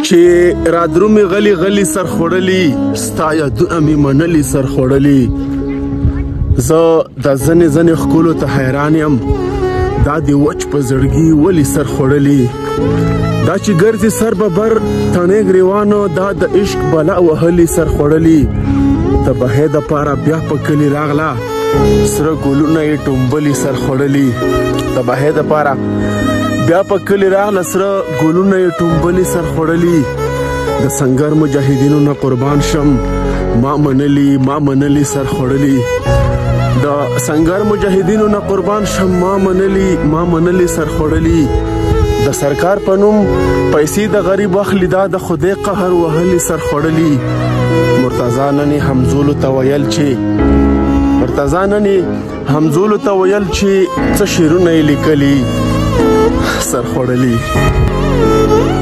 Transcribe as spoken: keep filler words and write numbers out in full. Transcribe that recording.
چې را درومي غلی غلی سر خوړلی ستا یادونه مې منلي سر خوړلی زه د ځنې ځنې ښکلو ته حیران یم دا د وچ په زړګي ولې سر خوړلی دا چې ګرځي سر به بر تڼۍ ګریوانو دا د عشق بلا وهلي سر خوړلی د بهې دپاره بیا په کلي راغله سره ګلونه یې ټومبلي سر خوړلی د بهې دپاره بیا په کلي راغله سره ګلونه یې ټومبلي سر خوړلی د سنګر مجاهدینو نه قربان شم ما منلی ما منلی سر خوړلی د سنګر مجاهدینو نه قربان شم ما منلی ما منلی سر خوړلی د سرکار په نوم پیسې د غریب اخلي دا د خدای قهر وهلي سر خوړلی مرتضی نن همزولو ته ویل چې مرتضی نن همزولو ته ویل چې څه شعرونه یې لیکلي سر خوړلی